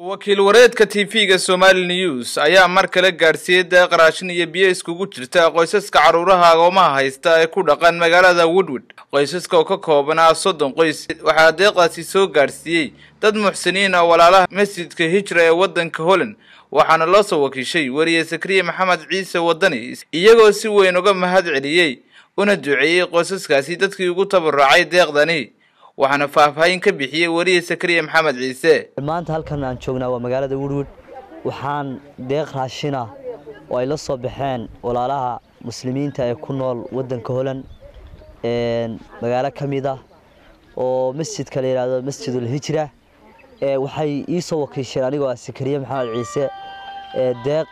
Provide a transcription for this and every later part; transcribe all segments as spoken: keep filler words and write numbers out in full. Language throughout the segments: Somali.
wakiil wareedka T V-ga Somali News ayaa mar kale gaarsiiyay deeq raashin iyo biyo iskugu jirta qoysaska caruuraha agoomaha haysta ee ku dhaqan magaalada Woodwood. Qoysaska oo ka koobanaa soddon qoys waxaa deeqaasi soo gaarsiiyay dad muxsiniin ah walaalaha masjidka Hijra ee wadanka Holland, waxaana loo soo wakiishay wariye Sakriye Maxamed Ciise Wadani iyagoo si weyn uga mahad celiyay una duceeyay qoysaskaasi dadkii ugu tabarucay deeqdani. waxaana faahfaahin ka bixiyay wariye Sakriye Maxamed Ciise. maanta halkan aan joognaa waa magaalada Woodwood, waxaan deeq raashin ah oo ay la soo baxeen walaalaha muslimiinta ee ku nool wadanka Holland ee magaalo kamid ah oo masjidka la yiraahdo Masjidul Hijra. ee waxay ii soo wakiisheen anigoo Sakriye Maxamed Ciise ee deeq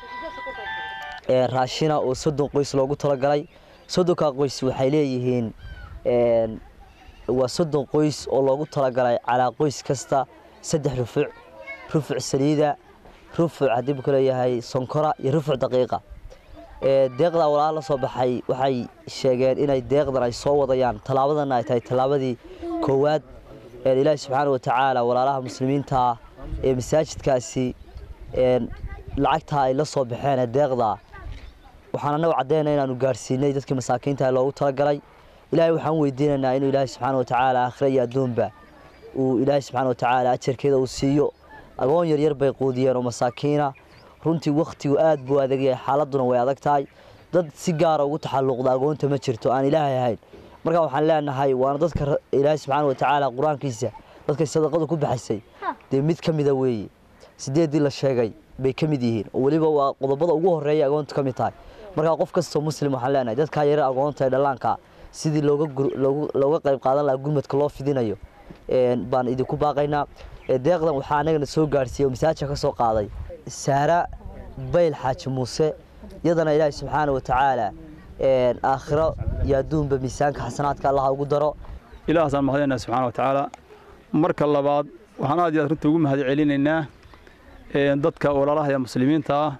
ee raashin oo soddon qoys loogu talagalay. soddonka qoys waxay leeyihiin ee waa soddon qoys oo loogu talagalay cala qoys kasta saddex rufuc rufuc saliida rufuc hadii uu kala yahay sonkora iyo rufuc daqiiqa. ee deeqda walaal la soo baxay waxay sheegeen inay deeqdan ay soo wadayaan talaabadan ay tahay talaabadii koowaad ee Ilaahay subhanahu wa ta'ala walaalaha muslimiinta ee masaajidkaasi ee lacagta ay la soo baxeen deeqda waxaan anagu cadeynaa inaanu gaarsiinay dadkii masaakiinta loogu talagalay. إلهي وحن ويدينا إنه إلهي سبحانه وتعالى آخرية دونبا وإلهي سبحانه وتعالى أشر كذا وسيو أقول يرير بيقوديا ومساكينة رنتي وقتي وآد بو هذا حالتنا ويادك تاي ضد سيجارة وتحلق ذا أقول أنت ما شرتو أنا إلهي هاي مركب وحن لنا هاي وأنا ذكر إلهي سبحانه وتعالى قرآن كيسة ذكر الصدقة كل بحسي دي ميت كم ذوي سديد دي للشيء بكم ديهين ولي بوا قضبضة وجوه الرأي أقول أنت كم تاي مركب قف كسر مسلم وحن لنا ذكر يرى أقول أنت دلانكا sidii looga looga qayb qaadan lahaa gurmadka loo fidinayo ee baan idinku baaqaynaa. deeqdan waxa anaga soo gaarsiiyay masaajidka ka soo qaaday Saara Bayl Xaaji Muuse yadana Ilaahay subhanahu wa ta'ala ee aakhiro ya duunba miisaanka xasanaadka Allah ugu daro. Ilaahay san mahadina subhanahu wa ta'ala marka labaad waxaan aad iyo aad ugu mahad celinaynaa ee dadka walaalaha muslimiinta ah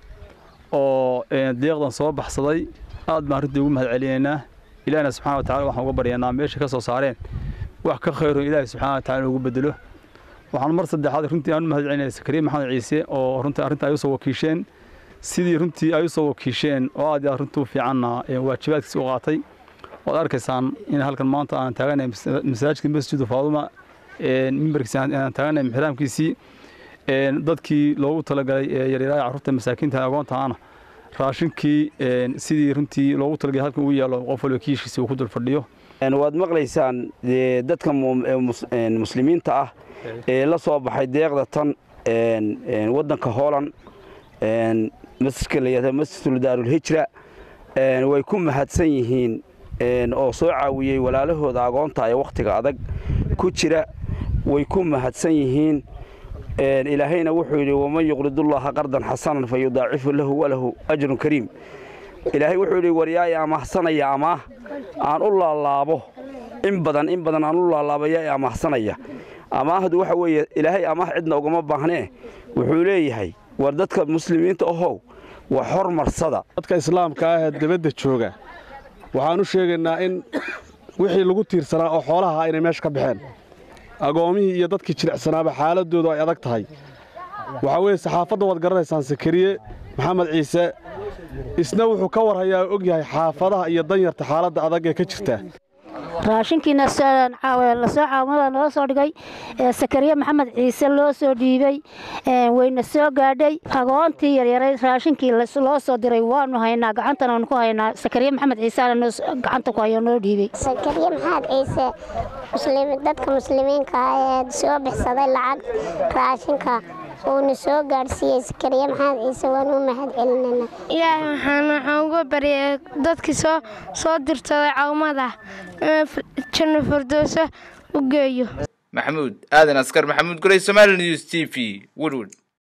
oo deeqdan soo baxsaday aad baan ugu mahad celinaynaa. إلهنا سبحانه وتعالى وحنا قبرينا ماشي كسر صارين وحكى خير إلهي سبحانه وتعالى وقبله وحنا مرة صدق هذا رنتي أنا مهد عيني سكريم محمد عيسى أو رنتي رنتي أيوسو وكيشين سيدي رنتي أيوسو وكيشين وعاد رنتو في عنا واجبات سوقاتي وأركسان إن هالك المنطقة أنا تاجنا مساج كمسجد فاضمة من بركسان أنا تاجنا محرم كيسي ضدكي لو طلع يريراي عرفت مساكين تاجون تانا raashinkii sidii runtii loogu talagalay halkan uu yaalo qof walba kiishiisa uu ku dul fadhiyo. een waad maqlaysaan dadka muslimiinta ah ee la soo baxay deeqda tan een wadanka Holland een masjidka leeyahay Masjidul Daarul Hijra een way ku mahadsan yihiin een oo soo caawiyay walaalahooda agoonta ay waqtiga adag ku jira way ku mahadsan yihiin. إلهينا وحولي ومن يقرض الله قرضا حسنا فيضاعف له وله أجر كريم. إلهي وحولي ورياي أما حسنا يا أما أن الله الله به إن بدن إن بدن أن الله الله يا أما حسنا يا أما هذا وحوي إلهي أما عندنا وجم بحناه وحولي هاي وردتك المسلمين تأهو وحر مرصدة. ردتك إسلام كاه دبدة شوجة وحنو شيء إن إن وحي لقطير سنة أو حولها إن ماشك بحن. أقومي يدك كشرع سنة بحالة دودو يدك تهاي وحوي صحافة وتقرأ سكرية محمد عيسى إسنوه كور هي أجي حافظها يضير تحالة أدق كشرته raashinkii nasaan caawa la soo caawmada noo soo dhigay Sakriye Maxamed Ciise loo soo dhiibay wayna soo gaadhay agoontii yaryar raashinkii la soo soo diray waanu haynaa gacantana aan ku haynaa Sakriye Maxamed Ciise aan gacanta ku hayo noo dhiibay. Sakriye Maxamed Ciise muslim dadka muslimiinka ah ee soo bixsaday lacag raashinka oo soo gaarsiiyay Sakriye Maxamed Ciise waanu mahad celinayna. Ilaahay waxaan ugu bariyay dadkii soo soo dirtay caawmada جن فردوسة وجايو محمود هذا نسكر محمود قري Somali News T V Woodwood.